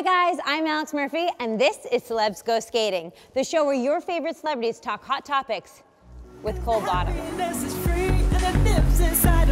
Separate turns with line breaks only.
guys, I'm Alex Murphy, and this is Celebs Go Skating, the show where your favorite celebrities talk hot topics with Cole Bottom.